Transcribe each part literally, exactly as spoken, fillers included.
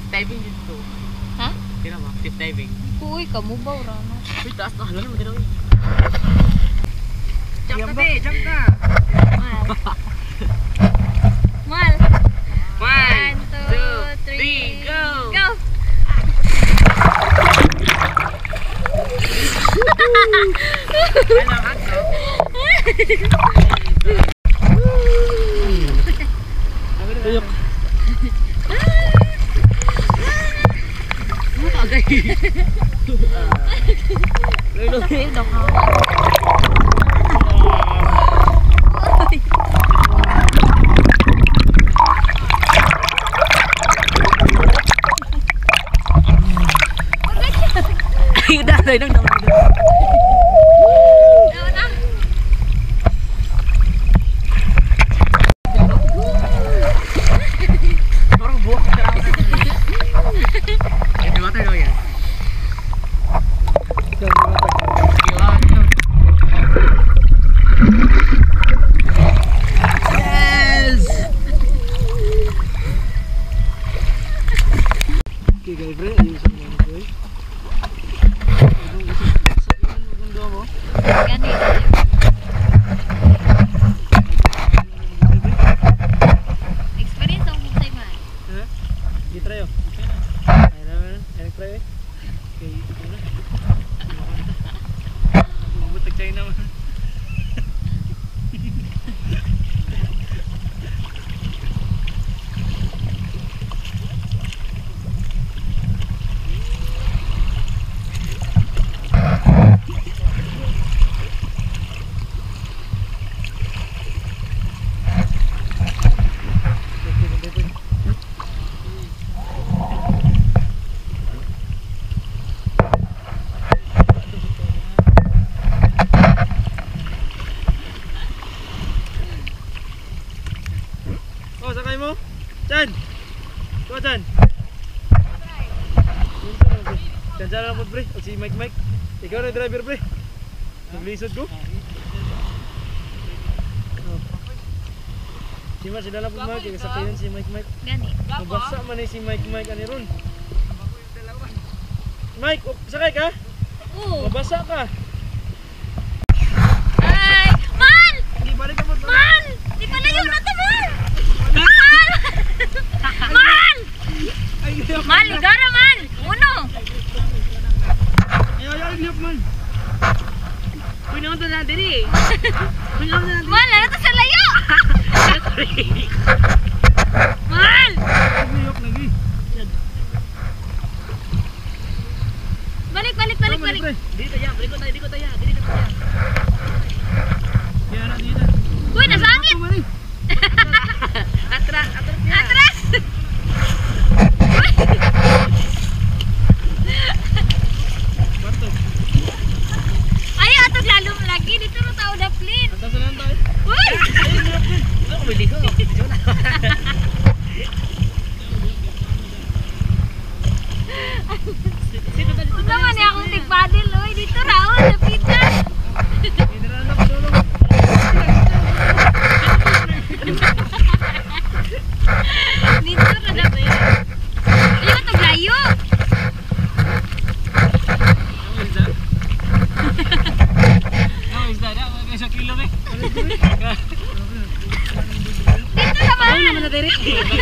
diving dito. Ha? Kira ba? Cliff diving. Uy, kamu ba urano? Uy, taas na. Halang naman din ako. Jump na, be! Jump na! Mal. Mal. One, two, two, three, three, go! Go! Alam, ako. Tuyok. Ano ka agay? Luluhin ako. Ay, udah, udah, udah, udah. Oh, sakay mo? Chan! Kuha, Chan! Chan, Chan lang po, pre. O si Mike, Mike. Ikaw na driver, pre. Naglisod ko. Si Mike, sila lang po, Mike. Kasakinan si Mike, Mike. Gani. Mabasa man eh si Mike, Mike. Ano ron? Mike, sakay ka? Oo. Mabasa ka. Ay! Man! Hindi, balik ka mo. Man! Di pa layo na to, Man! Man! Man! Man, ligara, Man! Uno! Ayaw, ayaw, ayaw, man. Uy, naman ito na diri. Uy, naman ito na diri. Man, lalo to sa layo! Man! Ayaw, lagi. Balik, balik, balik, Tama, balik. pre. Dito tayo, dito tayo, dito tayo, dito tayo. Kaya na dito. Uy, nasangit! Atras, atras niya. Atras! Barto. Ayaw, atog lalom lagi. Dito na tao na plane. Antas na lang tayo. Uy! Ito ko bili ko. Sino ba dito? Kung naman niya akong tigpadil, uy. Dito raon, lapit na. Inaranda ko tulong. Dito na na. Ayaw, atog layo. Ang isda? Ang isda na, mga isang kilo eh. Dito naman. Ano naman na diri?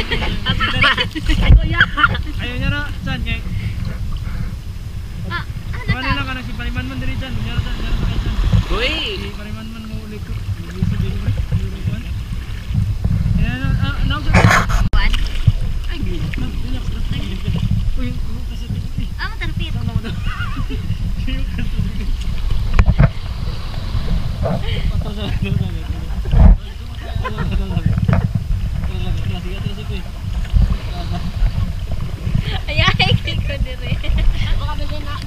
Ayaw niya na, saan niya? Ah, ano Ano lang ka na si Pariman man diri dyan. Niya na dyan, niya na kayo dyan. Uy! Si Pariman man mo ulit ko. Nag-isip din ko. Nag-isip Ayan na, ah, nausap. Juan? Ay, gilip na. Relax na. Uy, ano kasi dito eh. Ah, matarpit. Tama mo na. Ayaw ka sa dito. Patro sa dito. Ayay, kay ko dire. Baka bigyan na.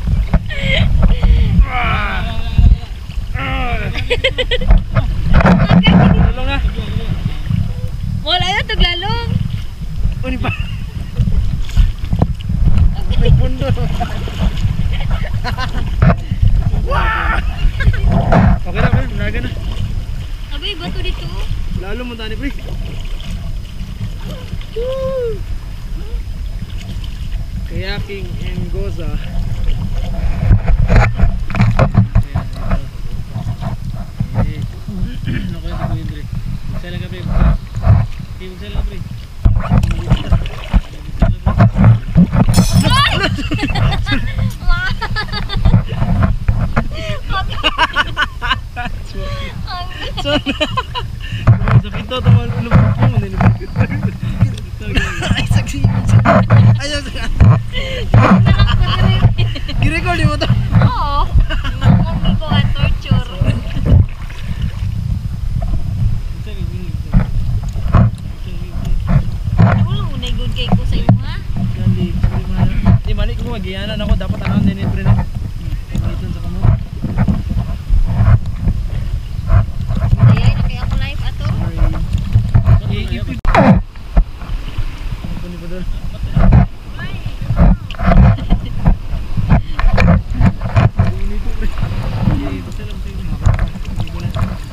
Tulong na. Wala yun, taglalong. O, di ba? May pundo. Okay na, pre. Laga na. Abay, bato dito. Lalo mo tani, pre. Kayaking in Goza. Ayan, ito. Eh, naku, ito po yun, pre. Magsala ka, pre. Okay, magsala ka, pre. So, sa pinto, tumal ko lumabot mo. Ay, saksi. Ayaw, gi-record mo to. Oo. Mami ko ang torture. Wala mo na good kay ko sa iyo ha. Di mali ko magiyanan ako. Dapat ano din yung pre na. Malitan sa kamo. Ayay na kaya ako live ato. Iipid. Ano po ni Padol? Bonito pre. Iya, basta lang tayo. Hindi ko na.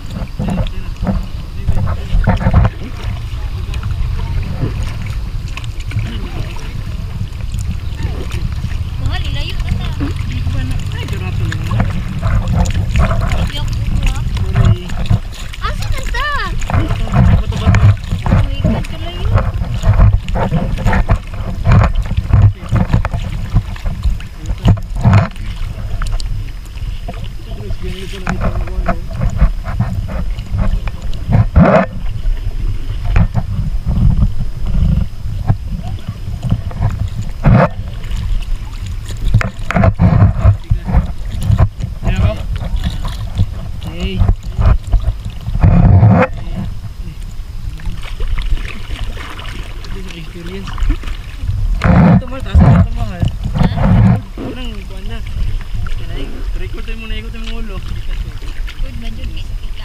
Mahal ilayo ka ta. Hindi ko ba na. Ay, karato lang na. Yak ko ha. Sorry. Asa na ta? Bato-bato. Oh my god, kalayo. Terus ganyan ko lang ito ang ano. Ayan ako. Hey. Hindi na experience. Ito mahal, taas na ito mahal. Unang kuwan na. Record tayo muna, ikot tayo mong ulo. Good man jud kay sa